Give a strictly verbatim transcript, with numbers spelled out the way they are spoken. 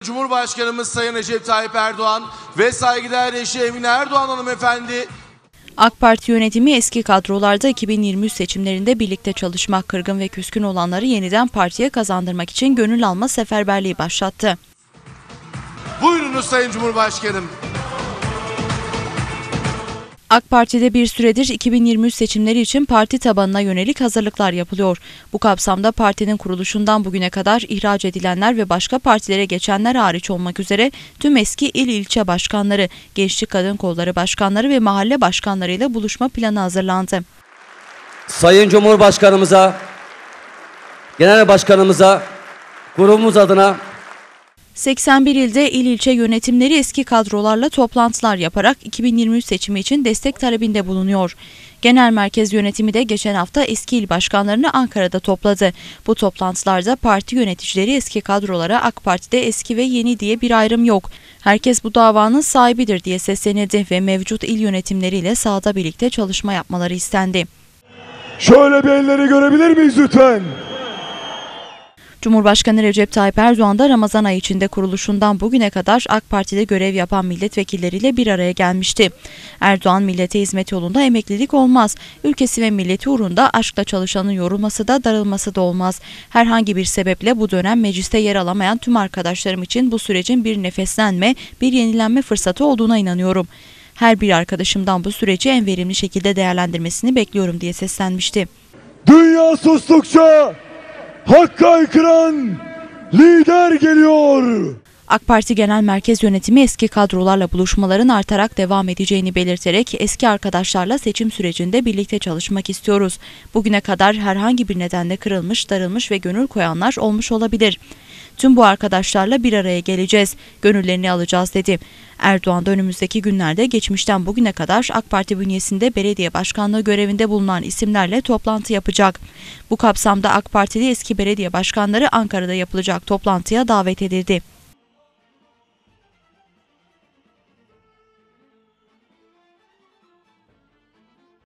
Cumhurbaşkanımız Sayın Recep Tayyip Erdoğan ve saygıdeğer eşi Emine Erdoğan hanımefendi. AK Parti yönetimi eski kadrolarda iki bin yirmi üç seçimlerinde birlikte çalışmak, kırgın ve küskün olanları yeniden partiye kazandırmak için gönül alma seferberliği başlattı. Buyurunuz Sayın Cumhurbaşkanım. AK Parti'de bir süredir iki bin yirmi üç seçimleri için parti tabanına yönelik hazırlıklar yapılıyor. Bu kapsamda partinin kuruluşundan bugüne kadar ihraç edilenler ve başka partilere geçenler hariç olmak üzere tüm eski il ilçe başkanları, gençlik kadın kolları başkanları ve mahalle başkanlarıyla buluşma planı hazırlandı. Sayın Cumhurbaşkanımıza, Genel Başkanımıza, grubumuz adına seksen bir ilde il ilçe yönetimleri eski kadrolarla toplantılar yaparak iki bin yirmi üç seçimi için destek talebinde bulunuyor. Genel merkez yönetimi de geçen hafta eski il başkanlarını Ankara'da topladı. Bu toplantılarda parti yöneticileri eski kadrolara AK Parti'de eski ve yeni diye bir ayrım yok. Herkes bu davanın sahibidir diye seslenildi ve mevcut il yönetimleriyle sahada birlikte çalışma yapmaları istendi. Şöyle bir elleri görebilir miyiz lütfen? Cumhurbaşkanı Recep Tayyip Erdoğan da Ramazan ayı içinde kuruluşundan bugüne kadar AK Parti'de görev yapan milletvekilleriyle bir araya gelmişti. Erdoğan, millete hizmet yolunda emeklilik olmaz. Ülkesi ve milleti uğrunda aşkla çalışanın yorulması da darılması da olmaz. Herhangi bir sebeple bu dönem mecliste yer alamayan tüm arkadaşlarım için bu sürecin bir nefeslenme, bir yenilenme fırsatı olduğuna inanıyorum. Her bir arkadaşımdan bu süreci en verimli şekilde değerlendirmesini bekliyorum diye seslenmişti. Dünya sustukça Hakk'a aykıran lider geliyor. AK Parti Genel Merkez Yönetimi eski kadrolarla buluşmaların artarak devam edeceğini belirterek eski arkadaşlarla seçim sürecinde birlikte çalışmak istiyoruz. Bugüne kadar herhangi bir nedenle kırılmış, darılmış ve gönül koyanlar olmuş olabilir. Tüm bu arkadaşlarla bir araya geleceğiz, gönüllerini alacağız dedi. Erdoğan da önümüzdeki günlerde geçmişten bugüne kadar AK Parti bünyesinde belediye başkanlığı görevinde bulunan isimlerle toplantı yapacak. Bu kapsamda AK Partili eski belediye başkanları Ankara'da yapılacak toplantıya davet edildi.